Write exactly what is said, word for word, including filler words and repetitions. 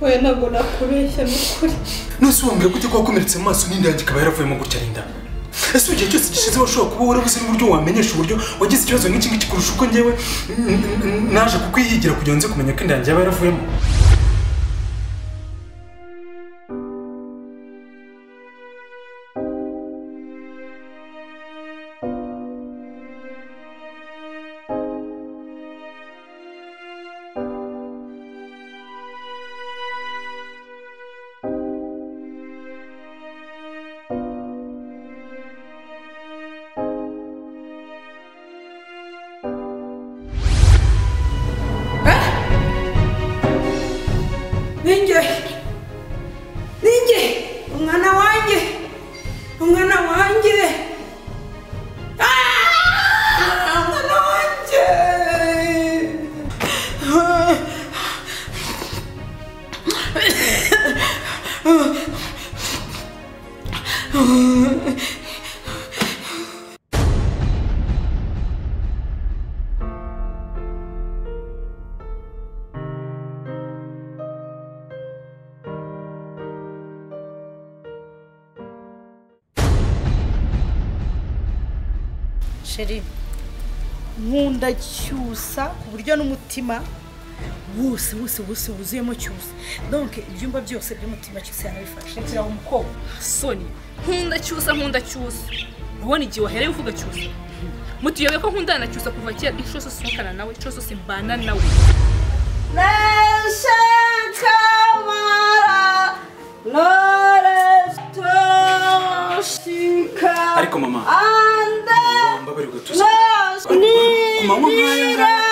oya ntabwo nakubeshya n'ukuri. Nose wambwira gute ko wakomeretse mu maso n'inda yanjye ikaba yaravuyemo gutya Linda? Ese igihe cyose gishize washobora kuba warabuze n'uburyo wamenyesha uburyo wagize ikibazo nk'iki ngiki kurusha uko njyewe naje kukwihigira kugira ngo nze kumenya ko inda yanjye yaba yaravuyemo. Ninge, ninge, umwana wanjye, umwana wanjye, umwana wanjye. Sheri, nkunda cyusa ku buryo n'umutima wose wose wose wuzuyemo cyusa. Donc ibyumba byose by'umutima cyusa yanabifashe. Ngira umukobwa. Soni, nkunda cyusa nkunda cyusa. Ubona igihe wahereye uvuga cyusa. Mutiyobe ko nkunda na cyusa kuva kera inshuro zose sokana nawe, inshuro zose mbana nawe. Nesha kamara Lorestoshika. Ariko mama. Ande. Mbabarira tuza. Kumanywa nkaya.